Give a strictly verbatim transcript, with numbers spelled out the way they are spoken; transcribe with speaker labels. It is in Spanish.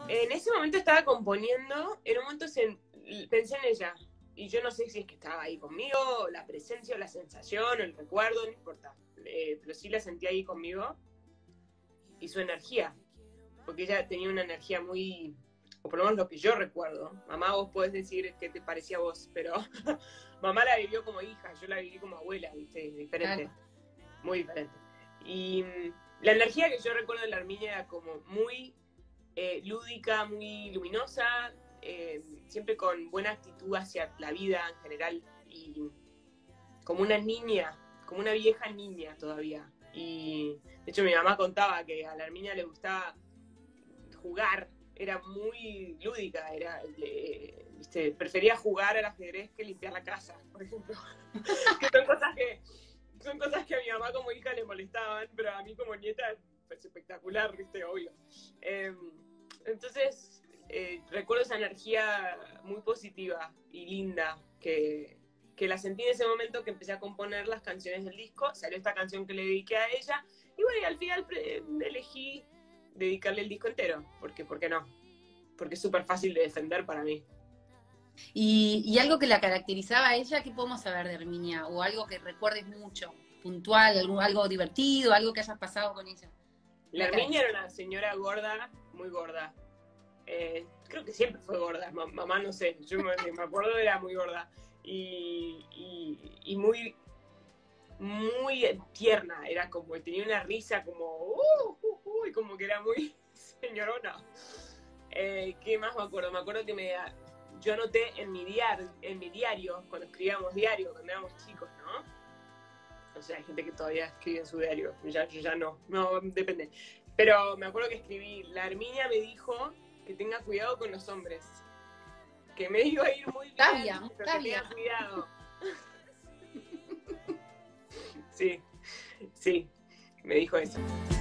Speaker 1: En ese momento estaba componiendo, en un momento se, pensé en ella, y yo no sé si es que estaba ahí conmigo, o la presencia, o la sensación, o el recuerdo, no importa, eh, pero sí la sentí ahí conmigo, y su energía, porque ella tenía una energía muy, o por lo menos lo que yo recuerdo, mamá vos podés decir qué te parecía a vos, pero mamá la vivió como hija, yo la viví como abuela, ¿viste? Diferente, claro. Muy diferente. Y la energía que yo recuerdo de la Herminia era como muy eh, lúdica, muy luminosa, eh, siempre con buena actitud hacia la vida en general, y como una niña, como una vieja niña todavía. Y de hecho mi mamá contaba que a la Herminia le gustaba jugar, era muy lúdica, era, eh, ¿viste? Prefería jugar al ajedrez que limpiar la casa, por ejemplo. Que son cosas que, son cosas que a mi mamá como hija le molestaban, pero a mí como nieta es espectacular, ¿viste? Obvio. Eh, entonces, eh, recuerdo esa energía muy positiva y linda que, que la sentí en ese momento que empecé a componer las canciones del disco. Salió esta canción que le dediqué a ella, y bueno, y al final elegí dedicarle el disco entero, porque ¿por qué no? Porque es súper fácil de defender para mí.
Speaker 2: Y, y algo que la caracterizaba a ella, ¿qué podemos saber de Herminia? O algo que recuerdes mucho, puntual, algo, algo divertido, algo que hayas pasado con ella.
Speaker 1: La Herminia era una señora gorda, muy gorda. Eh, creo que siempre fue gorda, mamá no sé, yo me, me acuerdo era muy gorda. Y, y, y muy, muy tierna, era como, tenía una risa como, uh, uh, uh, y como que era muy señorona. Eh, ¿Qué más me acuerdo? Me acuerdo que me, yo anoté en mi, diario, en mi diario, cuando escribíamos diario, cuando éramos chicos, ¿no? O sea, hay gente que todavía escribe en su diario, ya, yo ya no, no, depende. Pero me acuerdo que escribí, la Herminia me dijo que tenga cuidado con los hombres, que me iba a ir muy bien,
Speaker 2: sabia, muy
Speaker 1: pero
Speaker 2: sabia.
Speaker 1: que tenga cuidado. Sí, sí, me dijo eso.